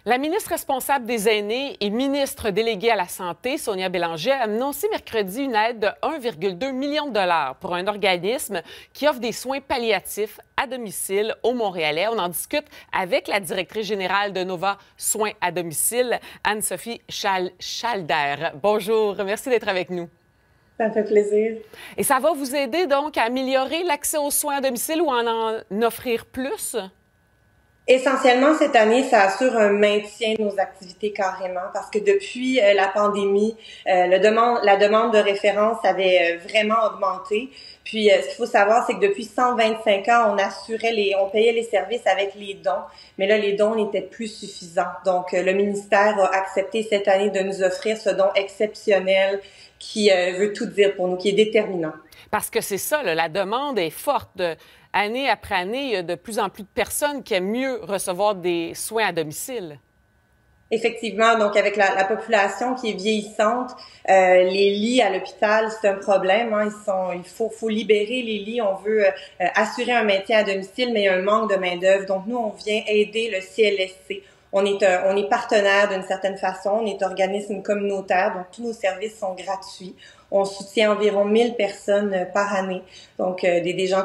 La ministre responsable des Aînés et ministre déléguée à la Santé, Sonia Bélanger, a annoncé mercredi une aide de 1,2 million de dollars pour un organisme qui offre des soins palliatifs à domicile aux Montréalais. On en discute avec la directrice générale de Nova Soins à domicile, Anne-Sophie Chalder. Bonjour, merci d'être avec nous. Ça me fait plaisir. Et ça va vous aider donc à améliorer l'accès aux soins à domicile ou à en offrir plus? Essentiellement, cette année, ça assure un maintien de nos activités carrément parce que depuis la pandémie, la demande de référence avait vraiment augmenté. Puis, ce qu'il faut savoir, c'est que depuis 125 ans, on payait les services avec les dons, mais là, les dons n'étaient plus suffisants. Donc, le ministère a accepté cette année de nous offrir ce don exceptionnel qui veut tout dire pour nous, qui est déterminant. Parce que c'est ça, là, la demande est forte. Année après année, il y a de plus en plus de personnes qui aiment mieux recevoir des soins à domicile. Effectivement, donc avec la population qui est vieillissante, les lits à l'hôpital, c'est un problème. Hein. Il faut libérer les lits. On veut assurer un maintien à domicile, mais il y a un manque de main-d'œuvre. Donc nous, on vient aider le CLSC. On est partenaire d'une certaine façon. On est organisme communautaire, donc tous nos services sont gratuits. On soutient environ 1000 personnes par année. Donc des gens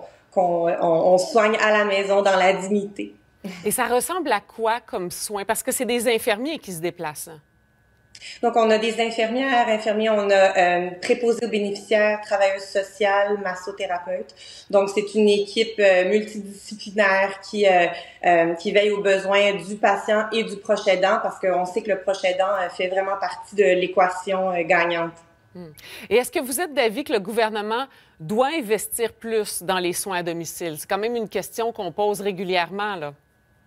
qu'on soigne à la maison dans la dignité. Et ça ressemble à quoi comme soins? Parce que c'est des infirmiers qui se déplacent. Donc, on a des infirmiers, on a préposés aux bénéficiaires, travailleuses sociales, massothérapeutes. Donc, c'est une équipe multidisciplinaire qui veille aux besoins du patient et du proche aidant parce qu'on sait que le proche aidant fait vraiment partie de l'équation gagnante. Et est-ce que vous êtes d'avis que le gouvernement doit investir plus dans les soins à domicile? C'est quand même une question qu'on pose régulièrement, là.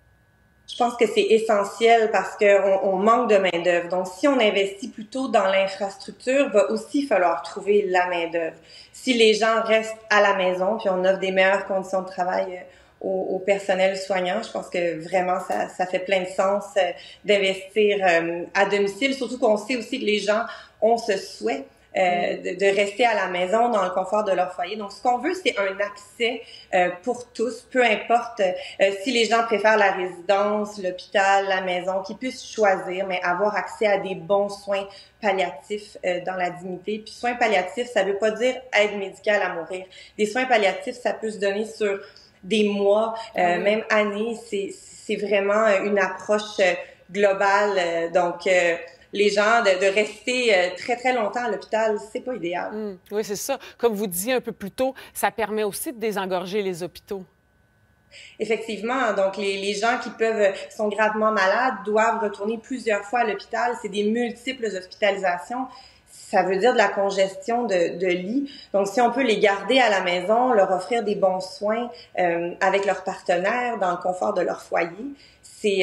Je pense que c'est essentiel parce qu'on manque de main-d'œuvre. Donc, si on investit plutôt dans l'infrastructure, va aussi falloir trouver la main-d'œuvre. Si les gens restent à la maison, puis on offre des meilleures conditions de travail au personnel soignant, je pense que vraiment ça fait plein de sens d'investir à domicile, surtout qu'on sait aussi que les gens ont ce souhait de rester à la maison dans le confort de leur foyer. Donc, ce qu'on veut, c'est un accès pour tous, peu importe si les gens préfèrent la résidence, l'hôpital, la maison, qu'ils puissent choisir, mais avoir accès à des bons soins palliatifs dans la dignité. Puis, soins palliatifs, ça veut pas dire aide médicale à mourir. Des soins palliatifs, ça peut se donner sur des mois, même années. C'est vraiment une approche globale. Donc, les gens de rester très, très longtemps à l'hôpital, c'est pas idéal. Oui, c'est ça. Comme vous disiez un peu plus tôt, ça permet aussi de désengorger les hôpitaux. Effectivement, donc les gens qui sont gravement malades doivent retourner plusieurs fois à l'hôpital. C'est des multiples hospitalisations. Ça veut dire de la congestion de lits. Donc, si on peut les garder à la maison, leur offrir des bons soins avec leurs partenaires dans le confort de leur foyer, c'est,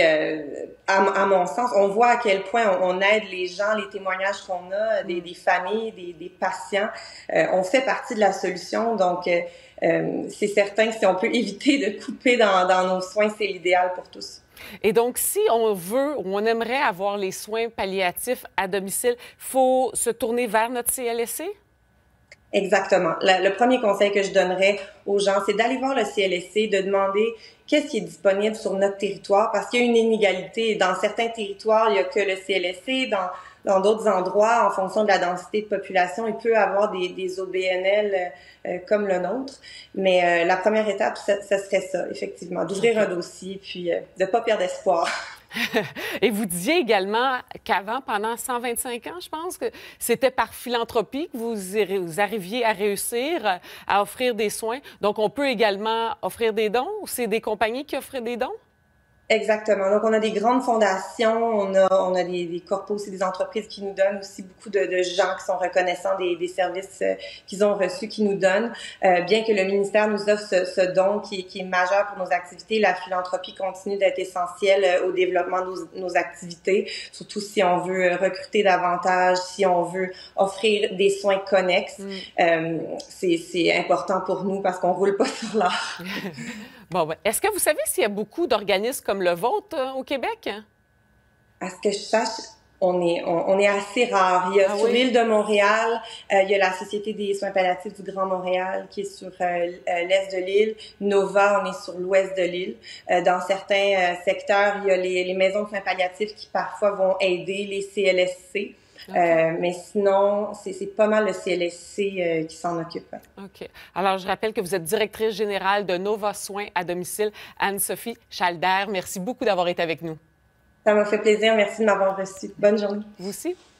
à mon sens, on voit à quel point on aide les gens, les témoignages qu'on a, des familles, des patients. On fait partie de la solution. Donc, c'est certain que si on peut éviter de couper dans nos soins, c'est l'idéal pour tous. Et donc, si on veut ou on aimerait avoir les soins palliatifs à domicile, il faut se tourner vers notre CLSC? Exactement. Le premier conseil que je donnerais aux gens, c'est d'aller voir le CLSC, de demander qu'est-ce qui est disponible sur notre territoire, parce qu'il y a une inégalité. Dans certains territoires, il n'y a que le CLSC. Dans d'autres endroits, en fonction de la densité de population, il peut y avoir des OBNL comme le nôtre. Mais la première étape, ça serait ça, effectivement, d'ouvrir un dossier puis de ne pas perdre espoir. Et vous disiez également qu'avant, pendant 125 ans, je pense que c'était par philanthropie que vous arriviez à réussir à offrir des soins. Donc, on peut également offrir des dons? C'est des compagnies qui offrent des dons? Exactement. Donc, on a des grandes fondations, on a des corpos aussi, des entreprises qui nous donnent aussi beaucoup de gens qui sont reconnaissants des services qu'ils ont reçus, qui nous donnent. Bien que le ministère nous offre ce don qui est majeur pour nos activités, la philanthropie continue d'être essentielle au développement de nos activités, surtout si on veut recruter davantage, si on veut offrir des soins connexes. C'est important pour nous parce qu'on roule pas sur l'or. Bon, ben, est-ce que vous savez s'il y a beaucoup d'organismes comme le vôtre au Québec? À ce que je sache, on est assez rare. Il y a sur oui? l'île de Montréal, il y a la Société des soins palliatifs du Grand Montréal qui est sur l'est de l'île. Nova, on est sur l'ouest de l'île. Dans certains secteurs, il y a les maisons de soins palliatifs qui parfois vont aider les CLSC. Mais sinon, c'est pas mal le CLSC qui s'en occupe. OK. Alors, je rappelle que vous êtes directrice générale de Nova Soins à domicile. Anne-Sophie Chalder, merci beaucoup d'avoir été avec nous. Ça m'a fait plaisir. Merci de m'avoir reçu. Bonne journée. Vous aussi.